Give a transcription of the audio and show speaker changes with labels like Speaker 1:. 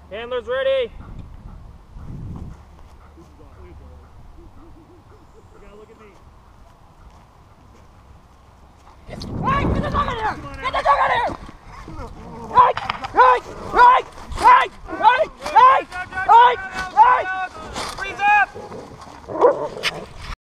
Speaker 1: Handlers ready.
Speaker 2: Right, get the dog out of here! Get the dog out of here! Right! Right! Right!